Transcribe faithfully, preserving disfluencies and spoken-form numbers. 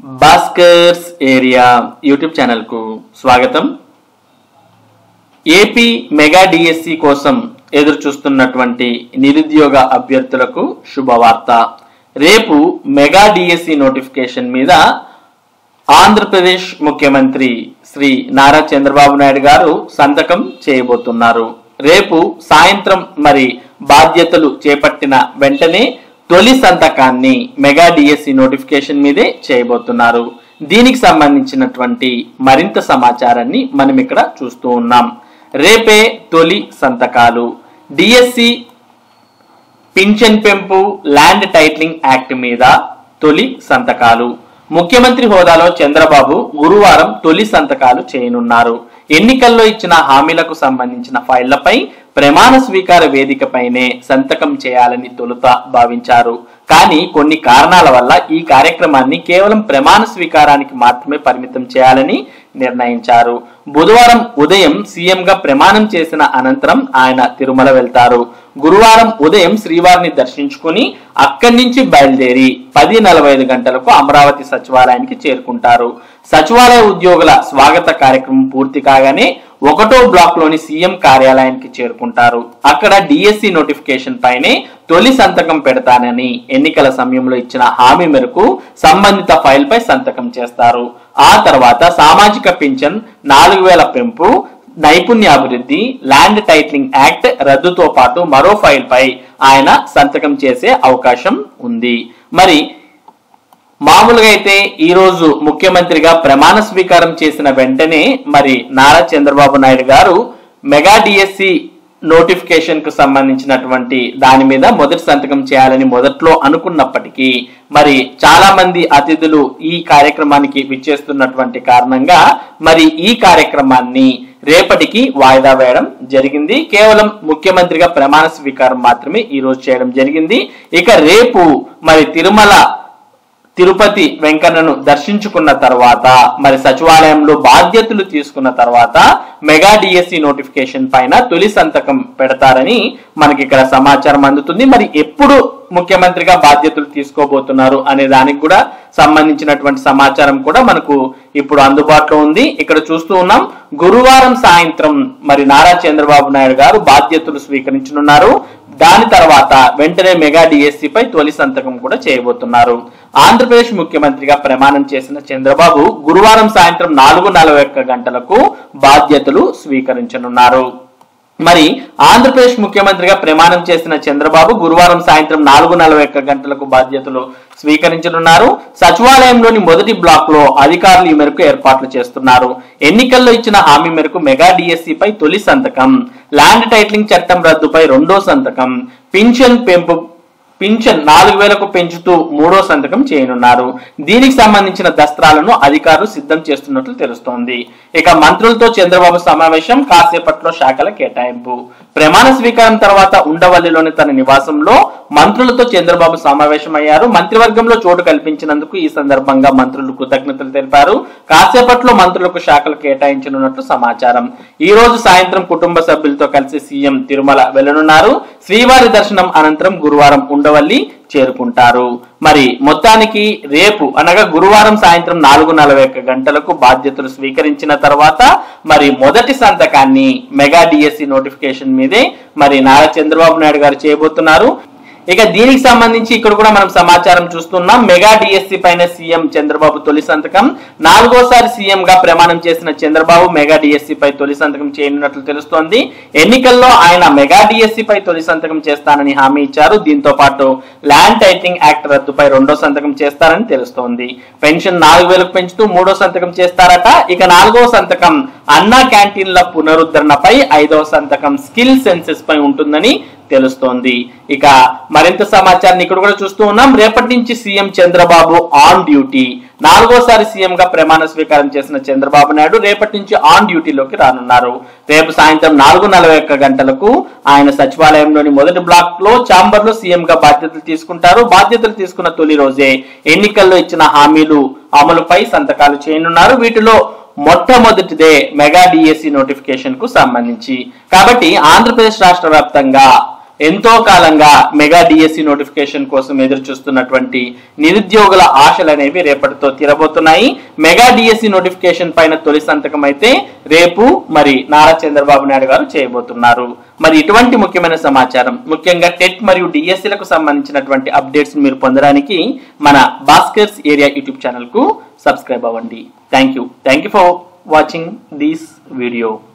Bhaskar's area YouTube channel కు స్వాగతం. AP mega DSC కోసం ఎదురు చూస్తున్నటువంటి నిరుద్యోగ అభ్యర్థులకు శుభవార్త. రేపు మెగా డిఎస్సి నోటిఫికేషన్ మీద ఆంధ్రప్రదేశ్ ముఖ్యమంత్రి శ్రీ నారా చంద్రబాబు నాయుడు గారు సంతకం చేయబోతున్నారు. రేపు సాయంత్రం మరి బాధ్యతలు చేపట్టిన వెంటనే తొలి సంతకాన్ని మెగా డిఎస్సి నోటిఫికేషన్ మీదే చేయబోతున్నారు. దీనికి సంబంధించినటువంటి మరింత సమాచారాన్ని మనం ఇక్కడ చూస్తూ ఉన్నాం. రేపే తొలి సంతకాలు. డిఎస్సి పింఛన్ పెంపు ల్యాండ్ టైటిలింగ్ యాక్ట్ మీద తొలి సంతకాలు. ముఖ్యమంత్రి హోదాలో చంద్రబాబు గురువారం తొలి సంతకాలు చేయనున్నారు. ఎన్నికల్లో ఇచ్చిన హామీలకు సంబంధించిన ఫైళ్లపై ప్రమాణ స్వీకార వేదికపైనే సంతకం చేయాలని తొలుత భావించారు. కానీ కొన్ని కారణాల వల్ల ఈ కార్యక్రమాన్ని కేవలం ప్రమాణ స్వీకారానికి మాత్రమే పరిమితం చేయాలని నిర్ణయించారు. బుధవారం ఉదయం సీఎంగా ప్రమాణం చేసిన అనంతరం ఆయన తిరుమల వెళ్తారు. గురువారం ఉదయం శ్రీవారిని దర్శించుకుని అక్కడి నుంచి బయలుదేరి పది నలభై ఐదు గంటలకు అమరావతి సచివాలయానికి చేరుకుంటారు. సచివాలయ ఉద్యోగుల స్వాగత కార్యక్రమం పూర్తి కాగానే ఒకటో బ్లాక్ లోని సీఎం కార్యాలయానికి చేరుకుంటారు. అక్కడ డిఎస్సి నోటిఫికేషన్ పైనే తొలి సంతకం పెడతానని ఎన్నికల సమయంలో ఇచ్చిన హామీ మేరకు సంబంధిత ఫైల్ పై సంతకం చేస్తారు. ఆ తర్వాత సామాజిక పింఛన్ నాలుగు వేల పెంపు, నైపుణ్యాభివృద్ధి, ల్యాండ్ టైటిలింగ్ యాక్ట్ రద్దుతో పాటు మరో ఫైల్ పై ఆయన సంతకం చేసే అవకాశం ఉంది. మరి మామూలుగా అయితే ఈ రోజు ముఖ్యమంత్రిగా ప్రమాణ స్వీకారం చేసిన వెంటనే మరి నారా చంద్రబాబు నాయుడు గారు మెగా డిఎస్సి నోటిఫికేషన్ కు సంబంధించినటువంటి దాని మీద మొదటి సంతకం చేయాలని మొదట్లో అనుకున్నప్పటికీ మరి చాలా మంది అతిథులు ఈ కార్యక్రమానికి విచ్చేస్తున్నటువంటి కారణంగా మరి ఈ కార్యక్రమాన్ని రేపటికి వాయిదా వేయడం జరిగింది. కేవలం ముఖ్యమంత్రిగా ప్రమాణ స్వీకారం మాత్రమే ఈ రోజు చేయడం జరిగింది. ఇక రేపు మరి తిరుమల తిరుపతి వెంకన్నను దర్శించుకున్న తర్వాత మరి సచివాలయంలో బాధ్యతలు తీసుకున్న తర్వాత మెగా డిఎస్సి నోటిఫికేషన్ పైన తొలి సంతకం పెడతారని మనకి ఇక్కడ సమాచారం అందుతుంది. మరి ఎప్పుడు ముఖ్యమంత్రిగా బాధ్యతలు తీసుకోబోతున్నారు అనే దానికి కూడా సంబంధించినటువంటి సమాచారం కూడా మనకు ఇప్పుడు అందుబాటులో ఉంది. ఇక్కడ చూస్తూ ఉన్నాం. గురువారం సాయంత్రం మరి నారా చంద్రబాబు నాయుడు గారు బాధ్యతలు స్వీకరించనున్నారు. దాని తర్వాత వెంటనే మెగా డిఎస్సి పై తొలి సంతకం కూడా చేయబోతున్నారు. ఆంధ్రప్రదేశ్ ముఖ్యమంత్రిగా ప్రమాణం చేసిన చంద్రబాబు గురువారం సాయంత్రం నాలుగు నలభై ఒక్క గంటలకు బాధ్యతలు స్వీకరించనున్నారు. మరి ఆంధ్రప్రదేశ్ ముఖ్యమంత్రిగా ప్రమాణం చేసిన చంద్రబాబు గురువారం సాయంత్రం నాలుగు నలభై ఒక్క గంటలకు బాధ్యతలు స్వీకరించనున్నారు. సచివాలయంలోని మొదటి బ్లాక్ లో అధికారులు ఈ మేరకు ఏర్పాట్లు చేస్తున్నారు. ఎన్నికల్లో ఇచ్చిన హామీ మేరకు మెగా డిఎస్సి పై తొలి సంతకం, ల్యాండ్ టైటిలింగ్ చట్టం రద్దుపై రెండో సంతకం, పింఛన్ పెంపు పింఛన్ నాలుగు వేలకు పెంచుతూ మూడో సంతకం చేయనున్నారు. దీనికి సంబంధించిన దస్త్రాలను అధికారులు సిద్ధం చేస్తున్నట్లు తెలుస్తోంది. ఇక మంత్రులతో చంద్రబాబు సమావేశం, కాసేపట్లో శాఖల కేటాయింపు. ప్రమాణ స్వీకారం తర్వాత ఉండవల్లిలోని తన నివాసంలో మంత్రులతో చంద్రబాబు సమావేశమయ్యారు. మంత్రివర్గంలో చోటు కల్పించినందుకు ఈ సందర్భంగా మంత్రులు కృతజ్ఞతలు తెలిపారు. కాసేపట్లో మంత్రులకు శాఖలు కేటాయించనున్నట్లు సమాచారం. ఈ రోజు సాయంత్రం కుటుంబ సభ్యులతో కలిసి సీఎం తిరుమల వెళ్లనున్నారు. శ్రీవారి దర్శనం అనంతరం గురువారం ఉండవల్లి చేరుకుంటారు. మరి మొత్తానికి రేపు అనగా గురువారం సాయంత్రం నాలుగు నలభై ఒక్క గంటలకు బాధ్యతలు స్వీకరించిన తర్వాత మరి మొదటి సంతకాన్ని మెగా డిఎస్సి నోటిఫికేషన్ మీదే మరి నారా చంద్రబాబు నాయుడు గారు చేయబోతున్నారు. ఇక దీనికి సంబంధించి ఇక్కడ కూడా మనం సమాచారం చూస్తున్నాం. మెగా డిఎస్సి పైన సీఎం చంద్రబాబు తొలి సంతకం. నాలుగోసారి సీఎం గా ప్రమాణం చేసిన చంద్రబాబు మెగా డిఎస్సి పై తొలి సంతకం చేయనున్నట్లు తెలుస్తోంది. ఎన్నికల్లో ఆయన మెగా డిఎస్సి పై తొలి సంతకం చేస్తానని హామీ ఇచ్చారు. దీంతో పాటు ల్యాండ్ టైటిలింగ్ యాక్ట్ రద్దుపై రెండో సంతకం చేస్తారని తెలుస్తోంది. పెన్షన్ నాలుగు వేలకు పెంచుతూ మూడో సంతకం చేస్తారట. ఇక నాలుగో సంతకం అన్నా క్యాంటీన్ల పునరుద్ధరణపై, ఐదవ సంతకం స్కిల్ సెన్సెస్ పై ఉంటుందని తెలుస్తోంది. ఇక మరింత సమాచారాన్ని ఇక్కడ కూడా చూస్తూ ఉన్నాం. రేపటి నుంచి సీఎం చంద్రబాబు ఆన్ డ్యూటీ. నాలుగోసారి సీఎం గా ప్రమాణ స్వీకారం చేసిన చంద్రబాబు నాయుడు రేపటి నుంచి ఆన్ డ్యూటీలోకి రానున్నారు. రేపు సాయంత్రం నాలుగు నలభై ఒక్క గంటలకు ఆయన సచివాలయంలోని మొదటి బ్లాక్ లో ఛాంబర్ లో సీఎం గా బాధ్యతలు తీసుకుంటారు. బాధ్యతలు తీసుకున్న తొలి రోజే ఎన్నికల్లో ఇచ్చిన హామీలు అమలుపై సంతకాలు చేయనున్నారు. వీటిలో మొట్టమొదటిదే మెగా డిఎస్సి నోటిఫికేషన్ కు సంబంధించి. కాబట్టి ఆంధ్రప్రదేశ్ రాష్ట్ర వ్యాప్తంగా ఎంతో కాలంగా మెగా డిఎస్సి నోటిఫికేషన్ కోసం ఎదురు చూస్తున్నటువంటి నిరుద్యోగుల ఆశలు అనేవి రేపటితో తీరబోతున్నాయి. మెగా డిఎస్సి నోటిఫికేషన్ పైన తొలి సంతకం అయితే రేపు మరి నారా చంద్రబాబు నాయుడు గారు చేయబోతున్నారు. మరి ఇటువంటి ముఖ్యమైన సమాచారం, ముఖ్యంగా టెట్ మరియు డిఎస్సిలకు సంబంధించినటువంటి అప్డేట్స్ మీరు పొందడానికి మన భాస్కర్స్ ఏరియా యూట్యూబ్ ఛానల్ కు సబ్స్క్రైబ్ అవ్వండి. Thank you thank you for watching this video.